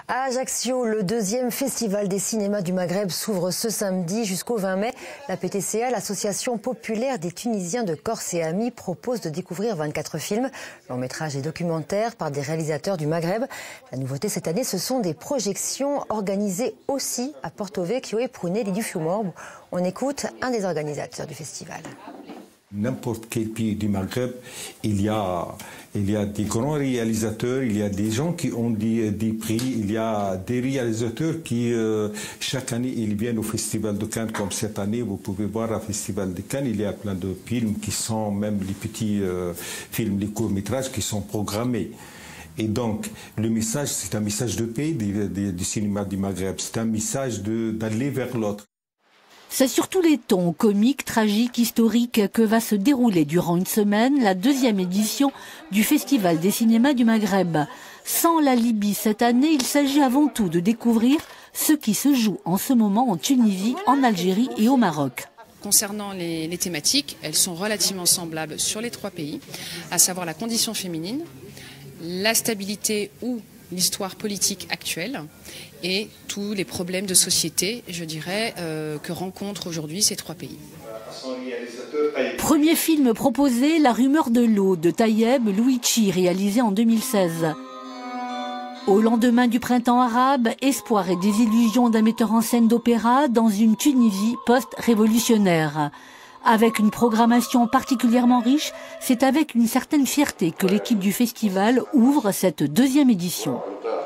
À Ajaccio, le deuxième festival des cinémas du Maghreb s'ouvre ce samedi jusqu'au 20 mai. La PTCA, l'association populaire des Tunisiens de Corse et Amis, propose de découvrir 24 films, longs métrages et documentaires par des réalisateurs du Maghreb. La nouveauté cette année, ce sont des projections organisées aussi à Porto Vecchio et Prunelli du Fiumorbo. On écoute un des organisateurs du festival. N'importe quel pays du Maghreb, il y a des grands réalisateurs, il y a des gens qui ont des prix, il y a des réalisateurs qui, chaque année, ils viennent au Festival de Cannes, comme cette année, vous pouvez voir au Festival de Cannes, il y a plein de films qui sont, même les petits films, les courts-métrages qui sont programmés. Et donc, le message, c'est un message de paix du cinéma du Maghreb, c'est un message d'aller vers l'autre. C'est sur tous les tons, comiques, tragiques, historiques, que va se dérouler durant une semaine la deuxième édition du Festival des cinémas du Maghreb. Sans la Libye cette année, il s'agit avant tout de découvrir ce qui se joue en ce moment en Tunisie, en Algérie et au Maroc. Concernant les thématiques, elles sont relativement semblables sur les trois pays, à savoir la condition féminine, la stabilité ou l'histoire politique actuelle et tous les problèmes de société, je dirais, que rencontrent aujourd'hui ces trois pays. Premier film proposé, La rumeur de l'eau de Tayeb Louichi, réalisé en 2016. Au lendemain du printemps arabe, espoir et désillusion d'un metteur en scène d'opéra dans une Tunisie post-révolutionnaire. Avec une programmation particulièrement riche, c'est avec une certaine fierté que l'équipe du festival ouvre cette deuxième édition.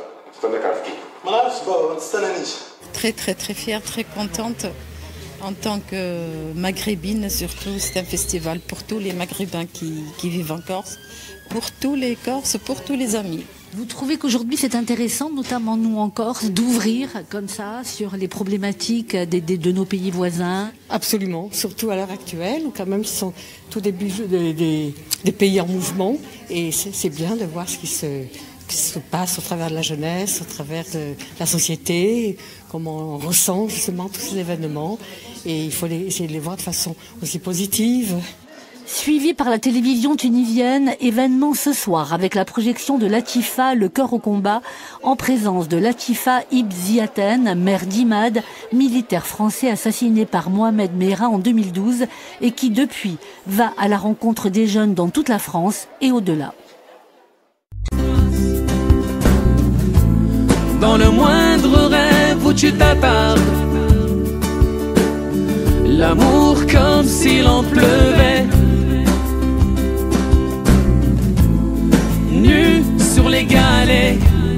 Très fière, très contente. En tant que maghrébine, surtout, c'est un festival pour tous les Maghrébins qui vivent en Corse, pour tous les Corses, pour tous les amis. Vous trouvez qu'aujourd'hui c'est intéressant, notamment nous en Corse, d'ouvrir comme ça sur les problématiques de nos pays voisins? Absolument, surtout à l'heure actuelle, où quand même ce sont tous des pays en mouvement, et c'est bien de voir ce qui se passe au travers de la jeunesse, au travers de la société, comment on ressent justement tous ces événements, et il faut essayer de les voir de façon aussi positive. Suivi par la télévision tunisienne, événement ce soir avec la projection de Latifa, le cœur au combat, en présence de Latifa Ibn Ziaten, mère d'Imad, militaire français assassiné par Mohamed Merah en 2012 et qui depuis va à la rencontre des jeunes dans toute la France et au-delà. Dans le moindre rêve où tu t'attardes, l'amour comme s'il en pleuvait, nu sur les galets.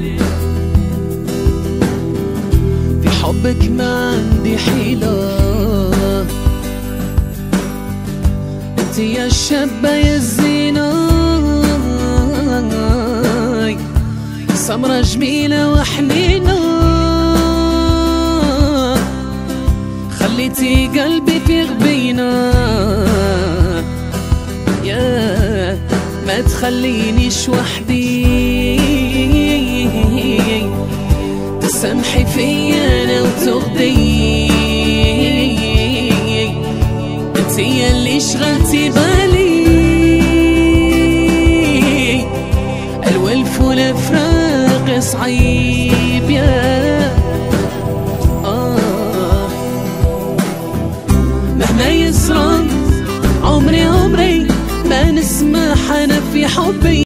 في حبك ما عندي حيلة، انت يا الشابة يا الزينة، سمرة جميلة وحنينة، خليتي قلبي في غبينة، يا ما تخلينيش وحدي، تسامحي فيا انا وتغدي، انتي اللي شغلتي بالي، الولف والفراق صعيب يا مهما يسرى عمري ما نسمح أنا في حبي.